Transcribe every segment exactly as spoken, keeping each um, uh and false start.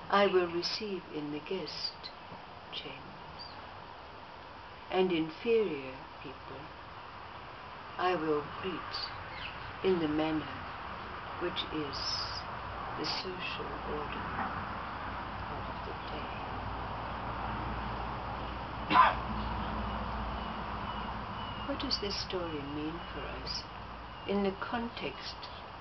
I will receive in the guest chambers, and inferior people I will greet in the manner which is the social order of the day. What does this story mean for us in the context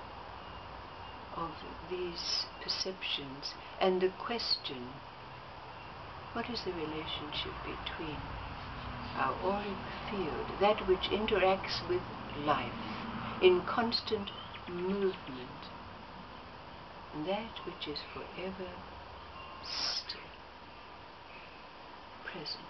of these perceptions and the question, what is the relationship between our auric field, that which interacts with life in constant movement, and that which is forever still, present?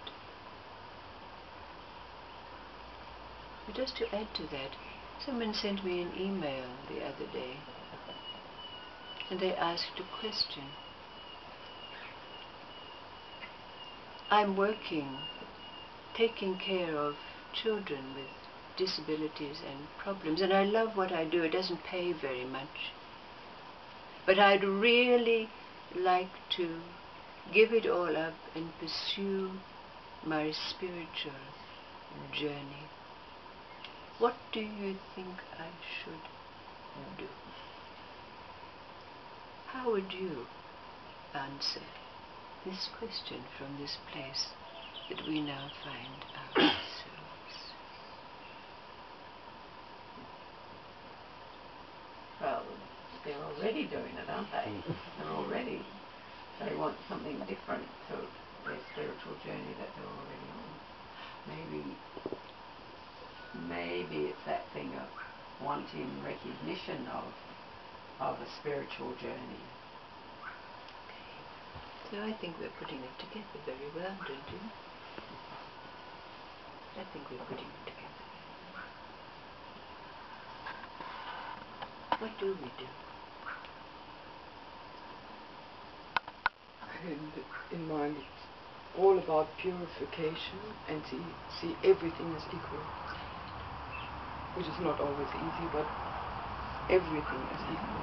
But just to add to that, someone sent me an email the other day, and they asked a question. I'm working, taking care of children with disabilities and problems, and I love what I do. It doesn't pay very much. But I'd really like to give it all up and pursue my spiritual journey. What do you think I should do? How would you answer this question from this place that we now find ourselves? Well, they're already doing it, aren't they? They're already, they want something different to their spiritual journey that they're already on. Maybe, maybe it's that thing of wanting recognition of of a spiritual journey. So I think we're putting it together very well, don't you? I think we're putting it together. What do we do? In, in mind, it's all about purification and see, see everything as equal, which is not always easy, but everything is equal.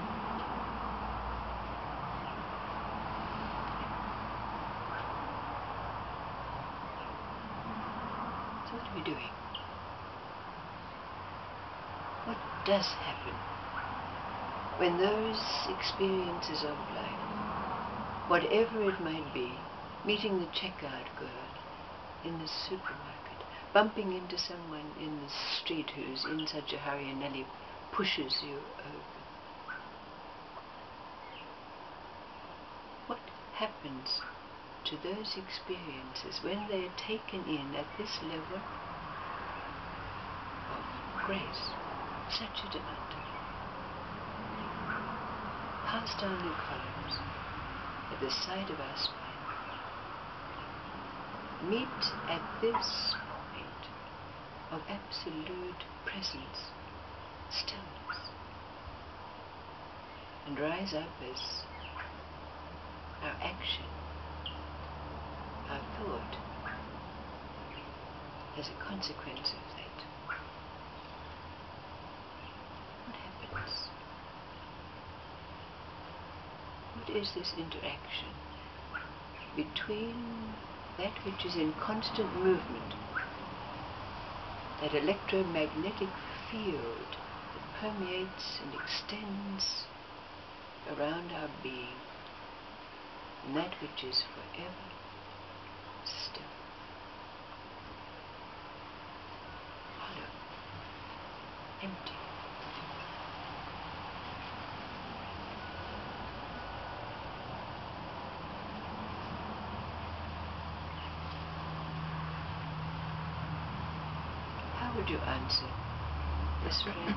So what are we doing? What does happen when those experiences of life, whatever it might be, meeting the checkout girl in the supermarket, bumping into someone in the street who's in such a hurry and nearly pushes you over? What happens to those experiences when they are taken in at this level of grace, such a demand? Pass down the columns at the side of our spine. Meet at this point of absolute presence, stillness, and rise up as our action, our thought, as a consequence of that. What happens? What is this interaction between that which is in constant movement, that electromagnetic field that permeates and extends around our being, and that which is forever still, hollow, empty? How would you answer this friend?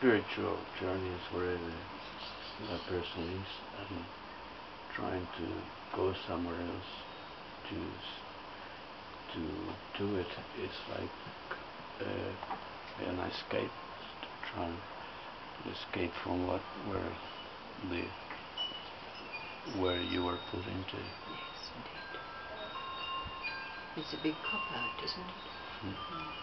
spiritual journeys, wherever a person is, and trying to go somewhere else to to do it, it's like uh, an escape, trying to escape from what where the where you were put into. Yes, indeed. It's a big cop-out, isn't it? Mm. Mm.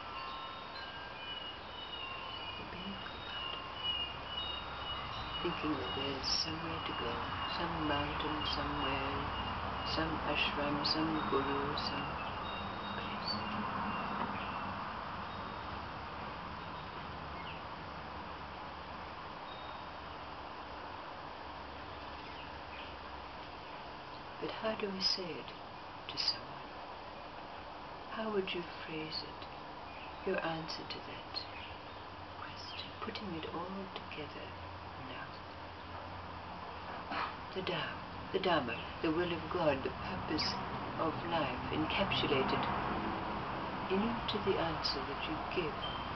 A big cop-out. Thinking that there's somewhere to go, some mountain somewhere, some ashram, some guru, some place. But how do we say it to someone? How would you phrase it? Your answer to that question, putting it all together now. The Dharma, the Dharma, the will of God, the purpose of life, encapsulated into the answer that you give.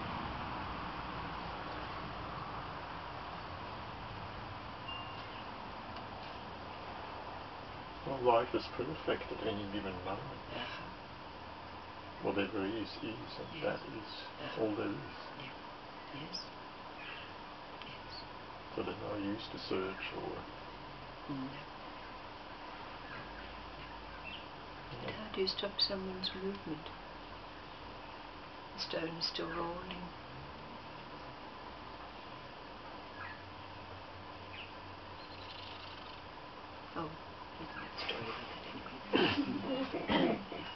Well, life is perfect at any given moment. Uh-huh. Whatever is, is, and Yes. that is Uh-huh. all there is. Yeah. Yes. Yes. So there's no use to search or... No. No. But how do you stop someone's movement? The stone is still rolling. Oh, there's a story about that anyway.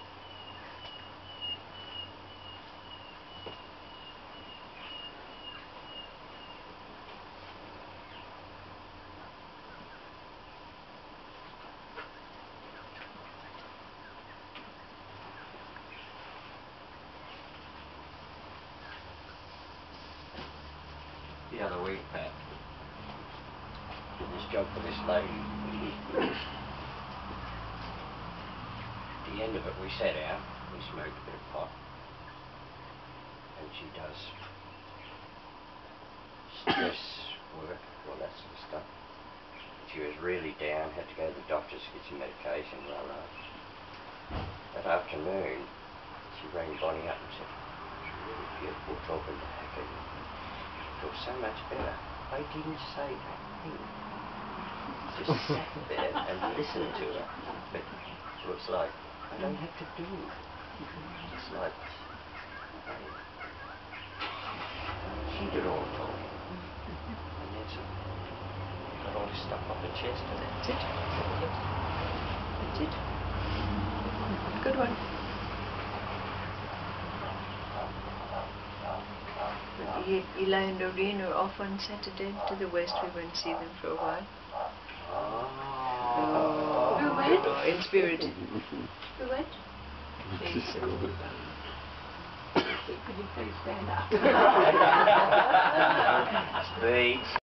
The other week, Pat, did this job for this lady. At the end of it, we sat out, we smoked a bit of pot, and she does stress work, all that sort of stuff. She was really down, had to go to the doctors to get some medication, blah, blah. That afternoon, she rang Bonnie up and said, "It was really beautiful talking to Hackett. It was so much better. I didn't say a thing. Just sat there and listened to her. But it was like, I don't have to do it. It's like, hey, she did all the talking. And then so, got all this stuff off her chest, and that's it. That's it. Good one. E- Eli and Doreen are off on Saturday to the west. We went to see them for a while. Oh. Who went? Oh, in spirit. Who went? Please. Could you please stand up? Speech.